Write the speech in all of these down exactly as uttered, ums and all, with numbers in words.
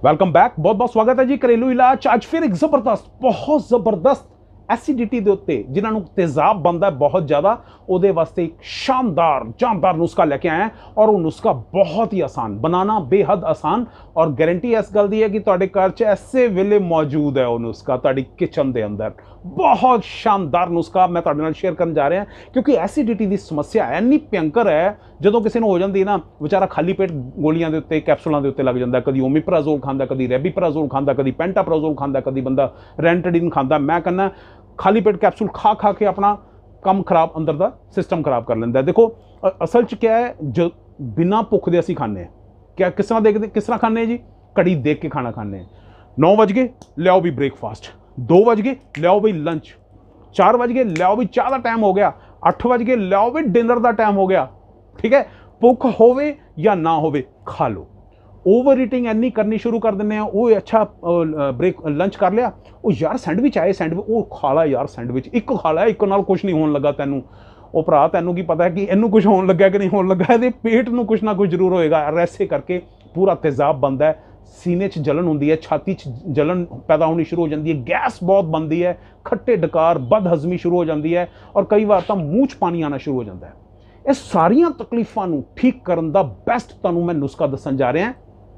Welcome back. बहुत बहुत स्वागत है जी घरेलू इलाज। अज फिर एक जबरदस्त बहुत जबरदस्त एसिडिटी के उत्ते जिन्होंने तेजाब बनता है बहुत ज़्यादा, वो वास्ते एक शानदार जानदार नुस्खा लेके आए हैं और वो नुस्खा बहुत ही आसान, बनाना बेहद आसान और गारंटी इस गल की है कि तुहाडे घर च ऐसे वेले मौजूद है वो नुस्खा तुहाडी किचन के अंदर। बहुत शानदार नुस्खा मैं तुहाडे नाल शेयर करन जा रहा क्योंकि एसिडिटी की समस्या इन्नी भयंकर है, जो किसी को हो जाती ना बेचारा खाली पेट गोलियां के उत्ते कैप्सूलों के उत्ते लग जाता, कभी ओमिप्राजोल खाता, कभी रेबीप्राजोल खाता, कभी पेंटाप्राजोल खाता, कभी बंदा रेंटडिन खाता। मैं कहना खाली पेट कैप्सूल खा खा के अपना कम खराब अंदर का सिस्टम खराब कर लेंदा है। देखो असल च क्या है, जो बिना भुख दे असीं खाने क्या किस तरह देखते किस तरह खाने जी, घड़ी देख के खाना खाने। नौ बज गए लियाओ भी ब्रेकफास्ट, दो बज गए लियाओ भी लंच, चार बज गए लियाओ भी चाह का टाइम हो गया, अठ बज गए लियाओ भी डिनर का टाइम हो गया। ठीक है, भुख होवे या ना होवे खा लो। ओवर ईटिंग इन्नी करनी शुरू कर दें, वो अच्छा ब्रेक लंच कर लिया, वो यार सैंडविच आए सैंडविच वो खा ला यार, सैंडविच एक खा ला, एक नाल कुछ नहीं होने लगा तेनों। वो भरा तेनों की पता है कि इनू कुछ होने लगा कि नहीं होने लगा, ये पेट में कुछ ना कुछ जरूर होएगा। ऐसे करके पूरा तेजाब बनता है, सीने च जलन होती है, छाती च जलन पैदा होनी शुरू हो जाती है, गैस बहुत बनती है, खट्टे डकार बदहजमी शुरू हो जाती है और कई बार तो मूँह च पानी आना शुरू हो जाता है। ये सारिया तकलीफों ठीक करने का बेस्ट तुहानूं मैं नुस्खा दसन जा रहा।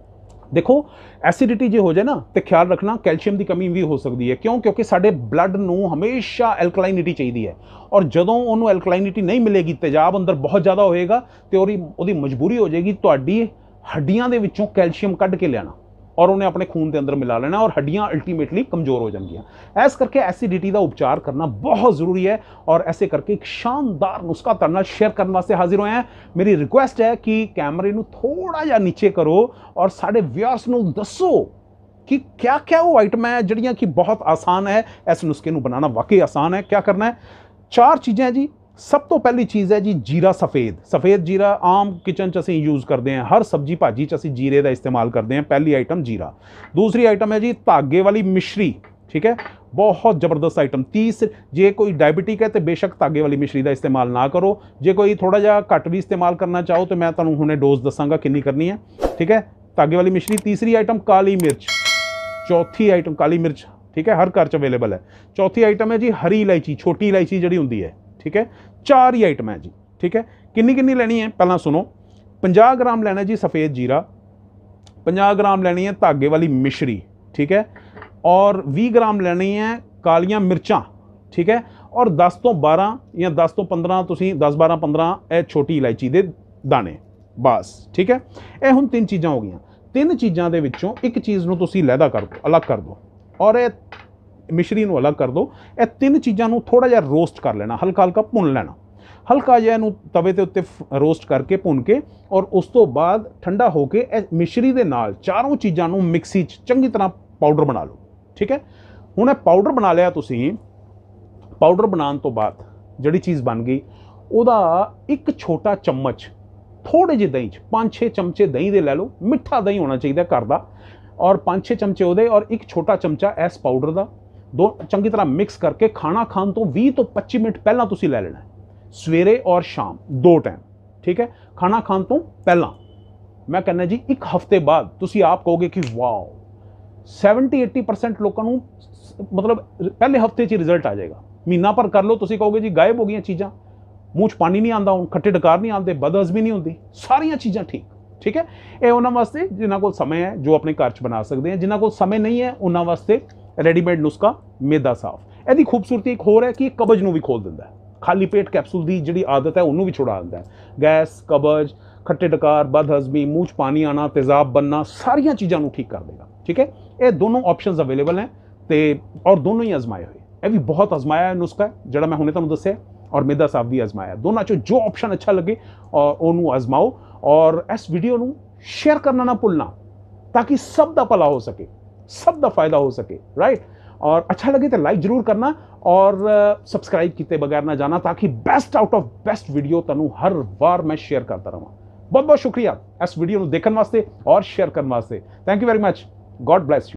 देखो एसिडिटी जो हो जाए ना तो ख्याल रखना कैल्शियम की कमी भी हो सकती है। क्यों? क्योंकि साडे ब्लड नूं हमेशा एल्कलाइनिटी चाहिए है और जदों उन्होंने एल्कलाइनिटी नहीं मिलेगी, तेजाब अंदर बहुत ज़्यादा होएगा तो ਉਹਦੀ मजबूरी हो जाएगी तुहाडी हड्डियां दे विचों कैल्शियम कढ़ के लियाना और उन्हें अपने खून के अंदर मिला लेना और हड्डियां अल्टीमेटली कमज़ोर हो जाएंगियां। इस करके एसिडिटी का उपचार करना बहुत ज़रूरी है और ऐसे करके एक शानदार नुस्खा तुहाडे नाल शेयर करने वास्ते हाजिर होए हैं। मेरी रिक्वेस्ट है कि कैमरे नूं थोड़ा जिहा नीचे करो और साडे व्यूअर्स नूं दसो कि क्या क्या वो आइटम है जिहड़ियां कि बहुत आसान है। इस नुस्खे नूं बनाना वाकई आसान है। क्या करना है, चार चीज़ें जी। सब तो पहली चीज़ है जी जीरा सफ़ेद। सफ़ेद जीरा आम किचन च असीं यूज़ करते हैं, हर सब्जी भाजी च असीं जीरे का इस्तेमाल करते हैं। पहली आइटम जीरा। दूसरी आइटम है जी धागे वाली मिश्री। ठीक है, बहुत ज़बरदस्त आइटम। तीस जे कोई डायबिटिक है तो बेशक धागे वाली मिश्री का इस्तेमाल ना करो, जे कोई थोड़ा जिहा घट भी इस्तेमाल करना चाहो तो मैं तुहानूं हुणे डोज दसांगा कितनी करनी है। ठीक है, धागे वाली मिश्री। तीसरी आइटम काली मिर्च। चौथी आइटम काली मिर्च, ठीक है, हर घर च अवेलेबल है। चौथी आइटम है जी हरी इलायची, छोटी इलायची जिहड़ी हुंदी है। ठीक है, चार ही आइटम है जी। ठीक है, किन्नी किन्नी लेनी है पहला सुनो। पचास ग्राम लेना जी सफ़ेद जीरा, पचास ग्राम लेनी है धागे वाली मिश्री। ठीक है, और बीस ग्राम लेनी है कालियां मिर्चां। ठीक है, और दस तो बारह या दस तो पंद्रह तुसीं दस बारह पंद्रह ए छोटी इलायची दे दाने बस। ठीक है, ये हुण तीन चीज़ां हो गई। तीन चीज़ों के विचों एक चीज़ नूं तुसीं लहदा कर दो, अलग कर दो और ये मिश्री नूं अलग कर दो। ये तीन चीज़ों नूं थोड़ा जिहा रोस्ट कर लेना, हल्का हल्का भुन लेना, हल्का जिहा इहनूं तवे के उत्ते रोस्ट करके भुन के और उस तो बाद ठंडा होके मिश्री दे नाल चारों चीज़ों नूं मिक्सी च चंगी तरह पाउडर बना लो। ठीक है, हुण ये पाउडर बना लिया तुसीं। पाउडर बनाने तो बाद जिहड़ी चीज़ बन गई उहदा एक छोटा चम्मच थोड़े जे दही च पाँच छे चमचे दही दे लै लो, मिठा दही होना चाहिए घर का, और पाँच छे चमचे उहदे और एक छोटा चमचा इस पाउडर का दो चंगी तरह मिक्स करके खाना खाने तो बीस तो पच्चीस मिनट पहला तुसीं लै लेना है, सवेरे और शाम दो टाइम। ठीक है, खाना खाने तो पहला। मैं कहना जी एक हफ्ते बाद तुसीं आप कहोगे कि वाओ सैवनटी एटी परसेंट लोगों को मतलब पहले हफ्ते च रिजल्ट आ जाएगा। महीना भर कर लो तुसीं कहोगे जी गायब हो गई चीज़ां, मूँह च पानी नहीं आता, हूँ खट्टे डकार नहीं आते, बदहजमी नहीं होती, सारिया चीज़ां ठीक। ठीक है, ये उन्होंने वास्ते जिन्हों को समय है जो अपने घर च बना सकते हैं, जिन्हों को समय नहीं है उन्होंने वास्ते रेडीमेड नुस्खा मैदा साफ। यदि खूबसूरती एक होर है कि कब्ज नूं भी खोल दिंदा है, खाली पेट कैप्सूल की जी आदत है उन्होंने भी छुड़ा दिंदा है। गैस, कब्ज, खट्टे डकार, बदहजमी, मूँह च पानी आना, तेजाब बनना, सारिया चीज़ों ठीक कर देगा। ठीक है, ये दोनों ऑप्शनस अवेलेबल हैं तो और दोनों ही आजमाए हुए। यह भी बहुत आजमाया है नुस्खा जो मैं हुणे तुहानूं दस्सिया, और मैदा साफ भी आजमाया। दोनों चो जो ऑप्शन अच्छा लगे और उन्होंने आजमाओ और इस वीडियो नूं शेयर करना ना भुलना ताकि सब दा भला हो सके, सब दा फायदा हो सके। राइट, और अच्छा लगे तो लाइक जरूर करना और सब्सक्राइब किए बगैर ना जाना ताकि best out of best video तुहानूं हर बार मैं शेयर करता रहा। बहुत बहुत शुक्रिया इस वीडियो को देखने वास्ते और शेयर करने वास्ते। Thank you very much. God bless you.